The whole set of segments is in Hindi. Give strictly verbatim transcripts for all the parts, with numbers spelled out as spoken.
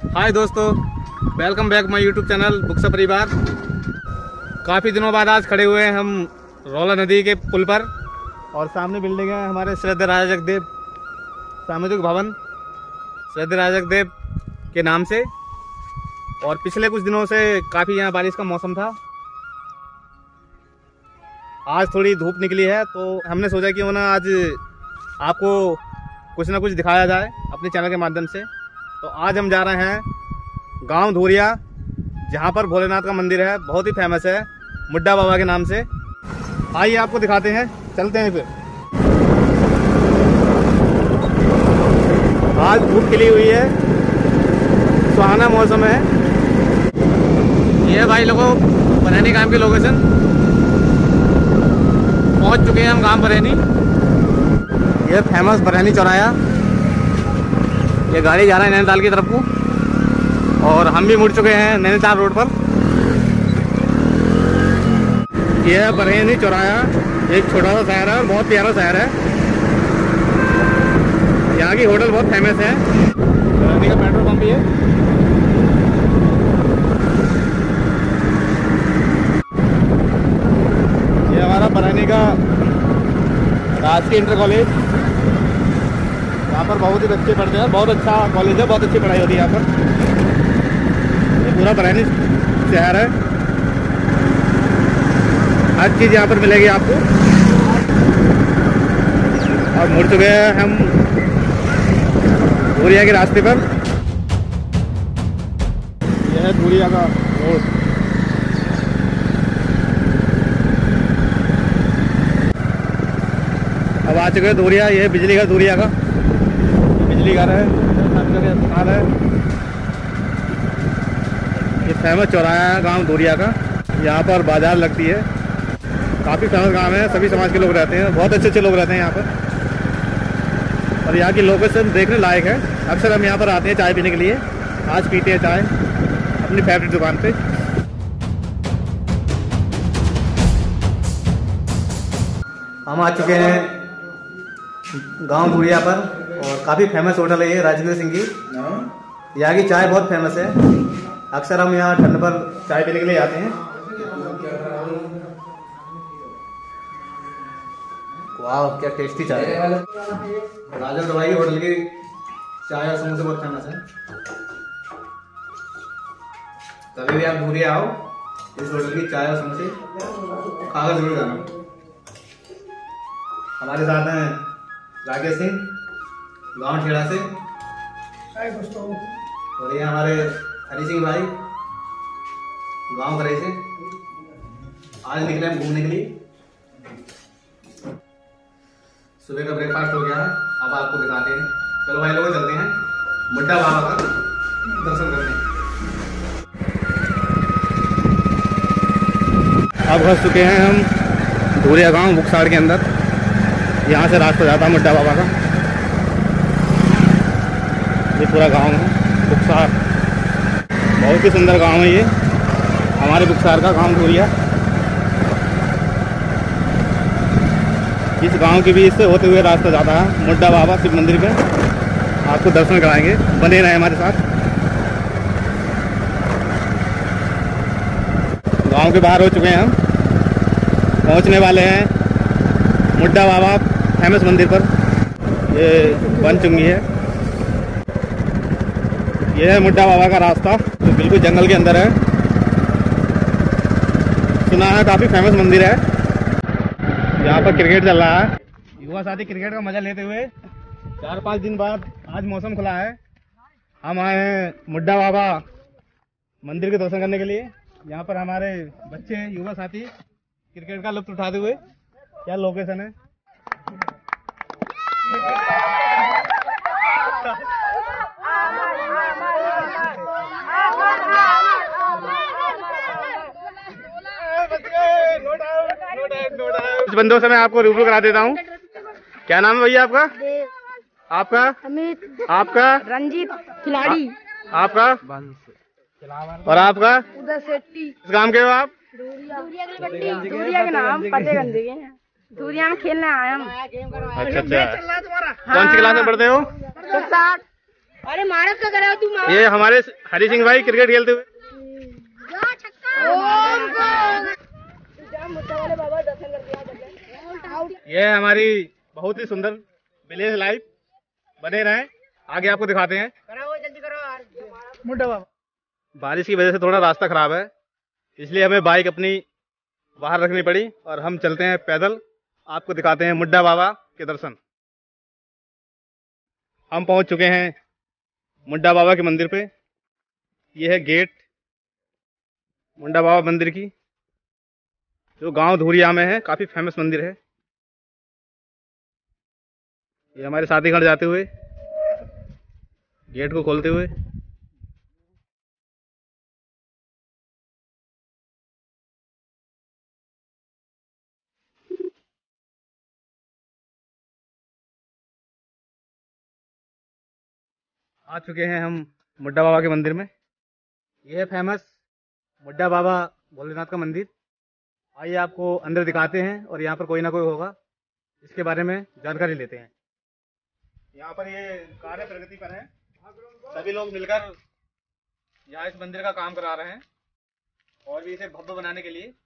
हाय दोस्तों, welcome back my YouTube channel बुक्सा परिवार। काफ़ी दिनों बाद आज खड़े हुए हैं हम रौला नदी के पुल पर और सामने बिल्डिंग है हमारे श्रद्धा राजा जगदेव सामुदायिक भवन, श्रद्धा राजा जगदेव के नाम से। और पिछले कुछ दिनों से काफ़ी यहाँ बारिश का मौसम था। आज थोड़ी धूप निकली है तो हमने सोचा कि ना आज आपको कुछ ना कुछ दिखाया जाए अपने चैनल के माध्यम से। तो आज हम जा रहे हैं गांव धूरिया, जहां पर भोलेनाथ का मंदिर है, बहुत ही फेमस है मुड्डा बाबा के नाम से। आइए आपको दिखाते हैं, चलते हैं। फिर आज धूप खिली हुई है, सुहाना मौसम है। ये भाई लोगों बरहनी गांव की लोकेशन पहुंच चुके हैं हम, गांव बरहनी। ये फेमस बरहनी चौराया, ये गाड़ी जा रहा है नैनीताल की तरफ को और हम भी मुड़ चुके हैं नैनीताल रोड पर। यह बरहनी चौराया एक छोटा सा शहर है और बहुत प्यारा शहर है। यहाँ की होटल बहुत फेमस है। बरहनी का पेट्रोल पंप भी है। ये हमारा बरहनी का राजकीय इंटर कॉलेज, यहाँ पर बहुत ही बच्चे पढ़ते हैं। बहुत अच्छा कॉलेज है, बहुत अच्छी पढ़ाई होती है यहाँ पर। ये पूरा बरहनी शहर है, हर चीज़ यहाँ पर मिलेगी आपको। और मुड़ चुके हैं हम धूरिया के रास्ते पर। यह है धूरिया का रोड। अब आ चुके हैं धूरिया। यह बिजली का धूरिया का बिजली घर है, अस्पताल है। ये फेमस चौराहा है गांव धूरिया का। यहाँ पर बाजार लगती है, काफ़ी फेमस गांव है। सभी समाज के लोग रहते हैं, बहुत अच्छे अच्छे लोग रहते हैं यहाँ पर। और यहाँ की लोकेशन देखने लायक है। अक्सर हम यहाँ पर आते हैं चाय पीने के लिए। आज पीते हैं चाय अपनी फेवरेट दुकान पे। हम आ चुके हैं गांव धूरिया पर और काफ़ी फेमस होटल है ये राजेंद्र सिंह की। यहाँ की चाय बहुत फेमस है। अक्सर हम यहाँ ठंड पर चाय पीने के लिए आते हैं। वाह क्या टेस्टी चाय है। राजेंद्र भाई होटल की चाय और समोसे बहुत फेमस है। कभी भी आप धूरिया आओ, इस होटल की चाय और समोसे खाकर जरूर जाना। हमारे साथ हैं राकेश सिंह गांव ठेड़ा से, और ये हमारे हरी सिंह भाई गांव करे से। आज निकले हम घूमने के लिए। सुबह का ब्रेकफास्ट हो गया है, अब आपको दिखाते हैं। चलो भाई लोग चलते हैं मुड्डा बाबा का दर्शन करते हैं। अब घुस चुके हैं हम धूरिया गांव बुकसाड़ के अंदर। यहाँ से रास्ता जाता है मुड्डा बाबा का। ये पूरा गांव है बुकसार, बहुत ही सुंदर गांव है ये हमारे बुकसार का गांव धूरिया। इस गांव के बीच से होते हुए रास्ता जाता है मुड्डा बाबा शिव मंदिर पे। आपको दर्शन कराएंगे, बने रहे हमारे साथ। गांव के बाहर हो चुके हैं हम, पहुंचने वाले हैं मुड्डा बाबा फेमस मंदिर पर। ये बन चुकी है, ये है मुड्डा बाबा का रास्ता, तो बिल्कुल जंगल के अंदर है। सुना है काफ़ी फेमस मंदिर है। यहाँ पर क्रिकेट चल रहा है, युवा साथी क्रिकेट का मजा लेते हुए चार पाँच दिन बाद आज मौसम खुला है। हम आए हैं मुड्डा बाबा मंदिर के दर्शन करने के लिए। यहाँ पर हमारे बच्चे युवा साथी क्रिकेट का लुत्फ उठाते हुए। क्या लोकेशन है। कुछ बंदों से मैं आपको रूबरू करा देता हूँ। क्या नाम है भैया आपका? आपका? अमित। आपका? रंजीत खिलाड़ी। आपका? और आपका? उदय शेट्टी। इस गांव के हो आप? धूरिया के नाम फतेहगंज के हैं। धूरिया में खेलने आए हम। अच्छा अच्छा, कौन सी क्लास में पढ़ते हो? अरे मारक का करा तू मार। ये हमारे हरी सिंह भाई क्रिकेट खेलते हुए। ये हमारी बहुत ही सुंदर विलेज लाइफ, बने रहे, आगे आपको दिखाते हैं। करो जल्दी करो यार। मुड्डा बाबा, बारिश की वजह से थोड़ा रास्ता खराब है, इसलिए हमें बाइक अपनी बाहर रखनी पड़ी और हम चलते हैं पैदल। आपको दिखाते हैं मुड्डा बाबा के दर्शन। हम पहुंच चुके हैं मुड्डा बाबा के मंदिर पे। यह है गेट मुंडा बाबा मंदिर की, जो गांव धूरिया में है, काफी फेमस मंदिर है। ये हमारे साथी गण जाते हुए, गेट को खोलते हुए। आ चुके हैं हम मुड्डा बाबा के मंदिर में। यह है फेमस मुड्डा बाबा भोलेनाथ का मंदिर। आइए आपको अंदर दिखाते हैं और यहाँ पर कोई ना कोई होगा, इसके बारे में जानकारी लेते हैं। यहाँ पर ये कार्य प्रगति पर है, सभी लोग मिलकर यहाँ इस मंदिर का काम करा रहे हैं और भी इसे भव्य बनाने के लिए।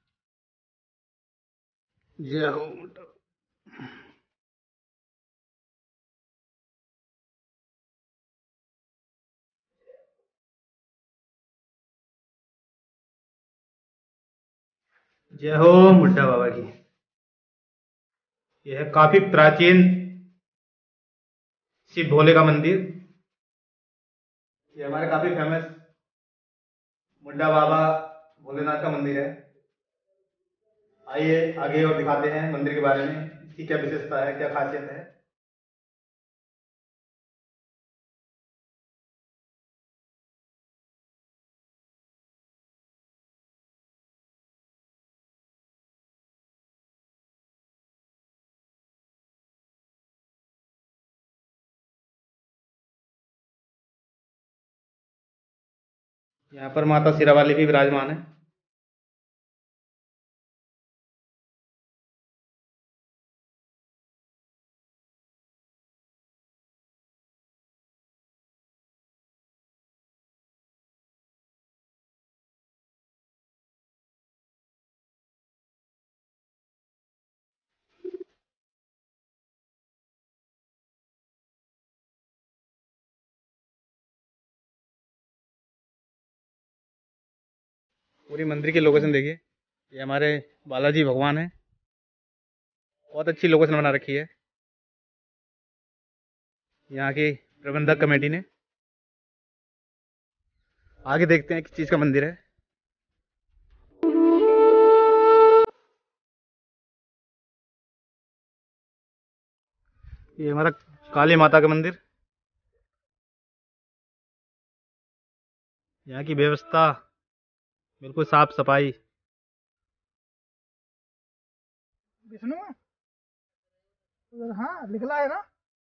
जय हो मुड्डा। जय हो मुड्डा बाबा की। यह है काफी प्राचीन शिव भोले का मंदिर। ये हमारे काफी फेमस मुड्डा बाबा भोलेनाथ का मंदिर है। आइए आगे और दिखाते हैं मंदिर के बारे में, इसकी क्या विशेषता है, क्या खासियत है। यहाँ पर माता सिरावाली भी विराजमान है। पूरी मंदिर की लोकेशन देखिए। ये हमारे बालाजी भगवान है, बहुत अच्छी लोकेशन बना रखी है यहाँ की प्रबंधक कमेटी ने। आगे देखते हैं किस चीज का मंदिर है। ये हमारा काली माता का मंदिर। यहाँ की व्यवस्था बिल्कुल साफ सफाई। विष्णु हाँ निकला है ना।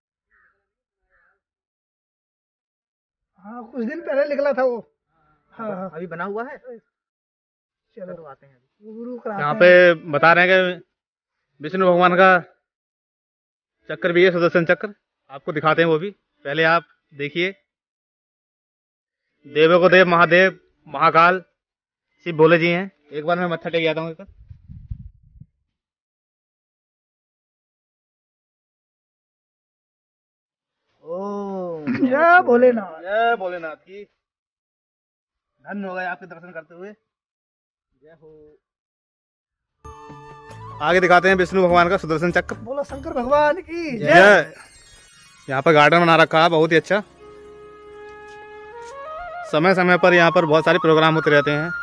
हाँ कुछ दिन पहले निकला था वो। हाँ हाँ अभी बना हुआ है। चलो आते हैं। गुरु यहाँ पे बता रहे हैं कि विष्णु भगवान का चक्र भी है, सुदर्शन चक्र। आपको दिखाते हैं वो भी, पहले आप देखिए। देवों को देव महादेव महाकाल शिव भोले जी हैं। एक बार मैं मत्था टेक आता हूँ। ओम जय भोलेनाथ। जय भोलेनाथ की। धन्य हो गए आपके दर्शन करते हुए। जय हो। आगे दिखाते हैं विष्णु भगवान का सुदर्शन चक्र। बोलो शंकर भगवान की जय। जय। यहाँ पर गार्डन बना रखा है बहुत ही अच्छा। समय समय पर यहाँ पर बहुत सारे प्रोग्राम होते रहते हैं,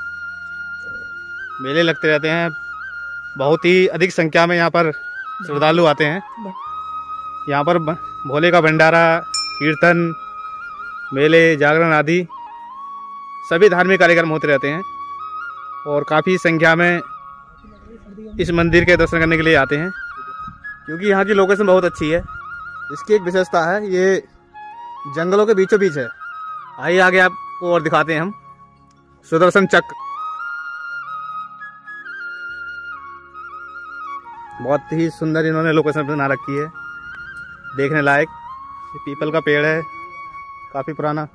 मेले लगते रहते हैं। बहुत ही अधिक संख्या में यहाँ पर श्रद्धालु आते हैं। यहाँ पर भोले का भंडारा, कीर्तन, मेले, जागरण आदि सभी धार्मिक कार्यक्रम होते रहते हैं और काफ़ी संख्या में इस मंदिर के दर्शन करने के लिए आते हैं, क्योंकि यहाँ की लोकेशन बहुत अच्छी है। इसकी एक विशेषता है, ये जंगलों के बीचों बीच है। आइए आगे आपको और दिखाते हैं हम सुदर्शन चक्र। बहुत ही सुंदर इन्होंने लोकेशन बना रखी है, देखने लायक। ये पीपल का पेड़ है, काफी पुराना।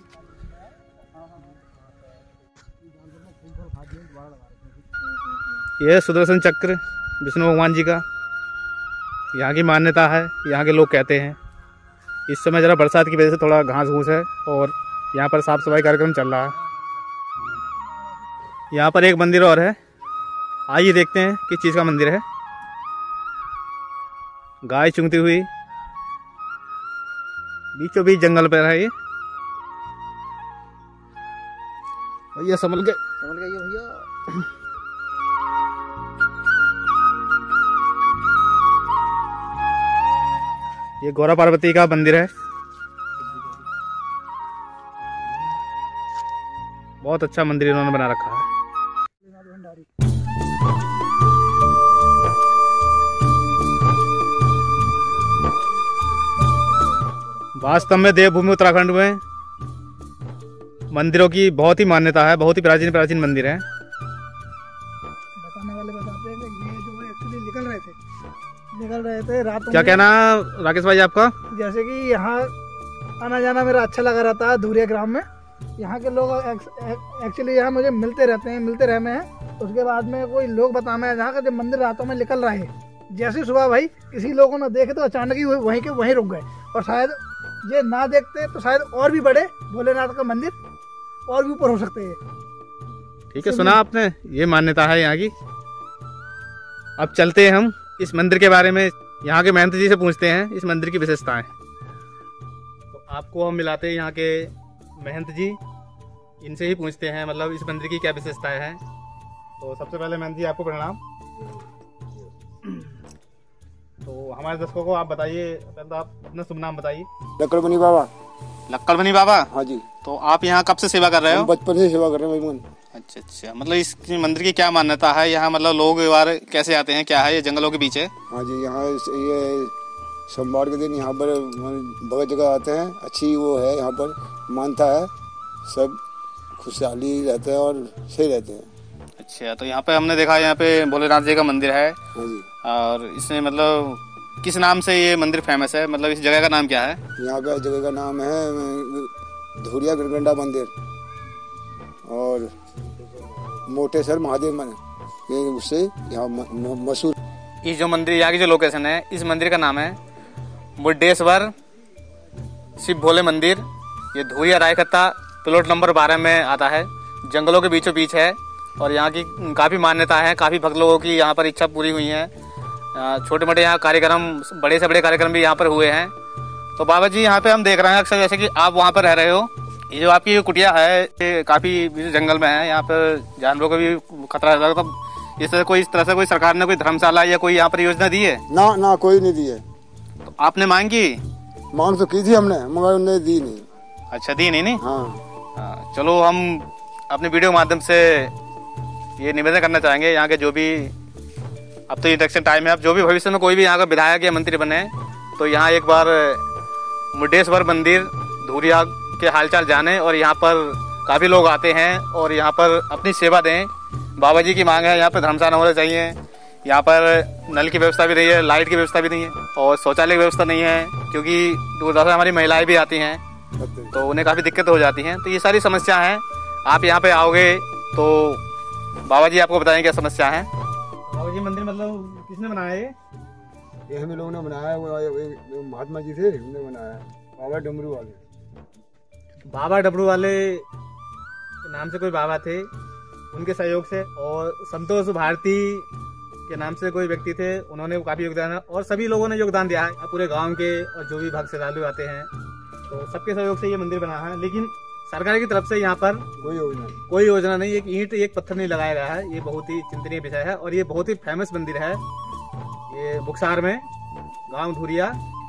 यह सुदर्शन चक्र विष्णु भगवान जी का यहाँ की मान्यता है, यहाँ के लोग कहते हैं। इस समय जरा बरसात की वजह से थोड़ा घास घूस है और यहाँ पर साफ सफाई कार्यक्रम चल रहा है। यहाँ पर एक मंदिर और है, आइए देखते हैं किस चीज़ का मंदिर है। गाय चुंगती हुई बीचों बीच जंगल पर है ये। भैया संभल के संभल के भैया। ये गौरा पार्वती का मंदिर है, बहुत अच्छा मंदिर इन्होंने बना रखा है। वास्तव में देवभूमि उत्तराखंड में मंदिरों की बहुत ही मान्यता है, बहुत ही प्राचीन प्राचीन मंदिर है। बताने वाले बताते हैं कि ये जो है एक्चुअली निकल रहे थे निकल रहे थे रातों क्या में। कहना राकेश भाई आपका? जैसे कि यहाँ आना जाना मेरा अच्छा लगा रहता है धुरिया ग्राम में। यहाँ के लोग एक्चुअली यहाँ मुझे मिलते रहते हैं मिलते रहे हैं। उसके बाद में कोई लोग बताना है जहाँ का जब मंदिर रातों में निकल रहा है, जैसे सुबह भाई किसी लोगों ने देखे तो अचानक ही वहीं के वहीं रुक गए। और शायद ये ना देखते तो शायद और भी बड़े भोलेनाथ का मंदिर और भी ऊपर हो सकते हैं। ठीक है, सुना आपने, ये मान्यता है यहाँ की। अब चलते हैं हम इस मंदिर के बारे में, यहाँ के महंत जी से पूछते हैं इस मंदिर की विशेषताएं। तो आपको हम मिलाते हैं यहाँ के महंत जी, इनसे ही पूछते हैं मतलब इस मंदिर की क्या विशेषताएं हैं। तो सबसे पहले महंत जी आपको प्रणाम। तो हमारे दर्शकों को आप बताइए, पहले तो आप अपना शुभ नाम बताइए। लक्कड़बनी बाबा। लक्कड़बनी बाबा? हाँ जी। तो आप यहाँ कब से सेवा कर रहे हो? बचपन से सेवा कर रहे हैं भाई। अच्छा अच्छा, मतलब इस मंदिर की क्या मान्यता है? यहाँ मतलब लोग बार कैसे आते हैं, क्या है? ये जंगलों के बीच है? हाँ जी, यहाँ ये सोमवार के दिन यहाँ पर बहुत जगह आते हैं। अच्छी वो है यहाँ पर मानता है, सब खुशहाली रहते हैं और सही रहते हैं। अच्छा, तो यहाँ पे हमने देखा यहाँ पे भोलेनाथ जी का मंदिर है। हाँ जी। और इसमें मतलब किस नाम से ये मंदिर फेमस है, मतलब इस जगह का नाम क्या है? यहाँ का जगह का नाम है धुरिया गरगंडा मंदिर और मोटेसर महादेव मंदिर, ये उससे यहाँ मशहूर। इस जो मंदिर, यहाँ की जो लोकेशन है, इस मंदिर का नाम है मुड्डेश्वर शिव भोले मंदिर। ये धुरिया रायकत्ता प्लॉट नंबर बारह में आता है, जंगलों के बीचों बीच है। और यहाँ की काफ़ी मान्यता है, काफ़ी भक्त लोगों की यहाँ पर इच्छा पूरी हुई है। छोटे मोटे यहाँ कार्यक्रम, बड़े से बड़े कार्यक्रम भी यहाँ पर हुए हैं। तो बाबा जी, यहाँ पे हम देख रहे हैं अक्सर जैसे कि आप वहाँ पर रह रहे हो, ये जो आपकी कुटिया है ये काफ़ी जंगल में है, यहाँ पर जानवरों का भी खतरा रहता है। तो इस तरह कोई इस तरह से कोई सरकार ने कोई धर्मशाला या कोई यहाँ पर योजना दी है? ना ना, कोई नहीं दी है। तो आपने मांग की? मांग तो की थी हमने, मगर उन्होंने दी नहीं। अच्छा, दी नहीं नहीं? हाँ। हाँ, चलो हम अपने वीडियो के माध्यम से ये निवेदन करना चाहेंगे यहाँ के जो भी, अब तो इलेक्शन टाइम है, अब जो भी भविष्य में कोई भी यहाँ का विधायक या मंत्री बने तो यहाँ एक बार मुड्डेश्वर मंदिर धुरिया के हालचाल जाने और यहाँ पर काफ़ी लोग आते हैं और यहाँ पर अपनी सेवा दें। बाबा जी की मांग है यहाँ पर धर्मशाला होना चाहिए, यहाँ पर नल की व्यवस्था भी नहीं है, लाइट की व्यवस्था भी नहीं है और शौचालय की व्यवस्था नहीं है, क्योंकि दूरदराज हमारी महिलाएं भी आती हैं तो उन्हें काफ़ी दिक्कत हो जाती हैं। तो ये सारी समस्या हैं, आप यहाँ पे आओगे तो बाबा जी आपको बताएं क्या समस्या है। बाबा जी मंदिर मतलब किसने बनाया ये? ये हम लोगों ने बनाया, वो महात्मा जी थे, उन्होंने बनाया, बाबा डमरू वाले। बाबा डमरू वाले के नाम से कोई बाबा थे, उनके सहयोग से, और संतोष भारती के नाम से कोई व्यक्ति थे, उन्होंने काफी योगदान है और सभी लोगों ने योगदान दिया है पूरे गांव के, और जो भी भक्त श्रद्धालु आते हैं तो सबके सहयोग से ये मंदिर बना है। लेकिन सरकार की तरफ से यहाँ पर कोई योजना कोई योजना नहीं, एक ईंट एक पत्थर नहीं लगाया गया है। ये बहुत ही चिंतनीय विषय है और ये बहुत ही फेमस मंदिर है। ये बुक्सार में, गांव धुरिया,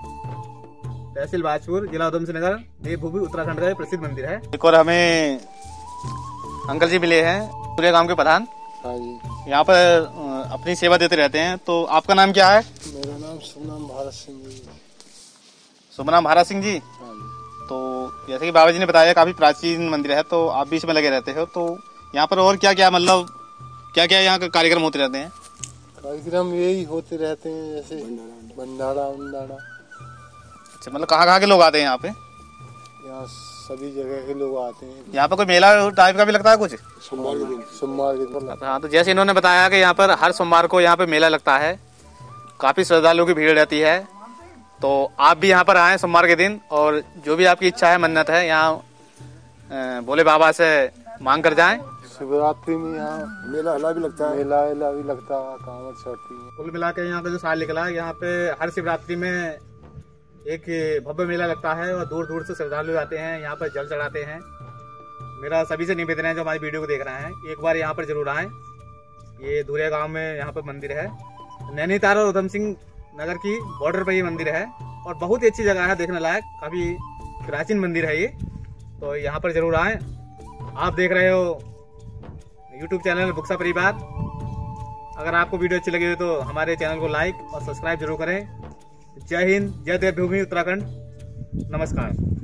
तहसील बाजपुर, जिला उधमसिंह नगर, देवभूमि उत्तराखंड का प्रसिद्ध मंदिर है। एक और हमें अंकल जी मिले हैं, पूरे गांव के प्रधान। हाँ जी। यहाँ पर अपनी सेवा देते रहते हैं। तो आपका नाम क्या है? मेरा नाम सुमनाम भारत सिंह जी। सुमनाम भारत सिंह जी। हाँ जी। तो जैसे कि बाबा जी ने बताया काफी प्राचीन मंदिर है, तो आप भी इसमें लगे रहते हो, तो यहाँ पर और क्या क्या मतलब क्या क्या यहाँ का कार्यक्रम होते रहते हैं? कार्यक्रम यही होते रहते हैं, जैसे भंडारा भंडारा। अच्छा, मतलब कहाँ कहाँ के लोग आते हैं यहाँ पे? यहाँ सभी जगह के लोग आते हैं। यहाँ पर कोई मेला टाइप का भी लगता है कुछ? सोमवार के दिन सोमवार के दिन। हाँ, तो जैसे इन्होंने बताया कि यहाँ पर हर सोमवार को यहाँ पर मेला लगता है, काफ़ी श्रद्धालुओं की भीड़ रहती है। तो आप भी यहाँ पर आएँ सोमवार के दिन, और जो भी आपकी इच्छा है, मन्नत है, यहाँ भोले बाबा से मांग कर जाएं। शिवरात्रि में यहाँ मेला हला भी लगता है, मेला वेला भी लगता है, कांवड़ चढ़ती है। कुल मिला के यहाँ का जो साल निकला है, यहाँ पे हर शिवरात्रि में एक भव्य मेला लगता है और दूर दूर से श्रद्धालु आते हैं, यहाँ पर जल चढ़ाते हैं। मेरा सभी से निवेदन है जो हमारी वीडियो को देख रहे हैं, एक बार यहाँ पर जरूर आएं। ये धुरिया गांव में यहाँ पर मंदिर है, नैनीताल और उधम सिंह नगर की बॉर्डर पर ये मंदिर है, और बहुत ही अच्छी जगह है, देखने लायक, काफी प्राचीन मंदिर है ये। तो यहाँ पर जरूर आएं। आप देख रहे हो यूट्यूब चैनल बुक्सा परिवार। अगर आपको वीडियो अच्छी लगी हो तो हमारे चैनल को लाइक और सब्सक्राइब जरूर करें। जय हिंद, जय देवभूमि उत्तराखंड। नमस्कार।